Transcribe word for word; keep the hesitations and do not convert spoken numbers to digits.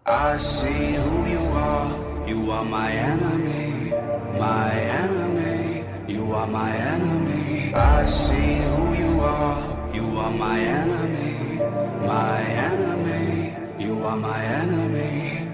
I see who you are, you are my enemy, my enemy, you are my enemy. I see who you are, you are my enemy, my enemy, you are my enemy.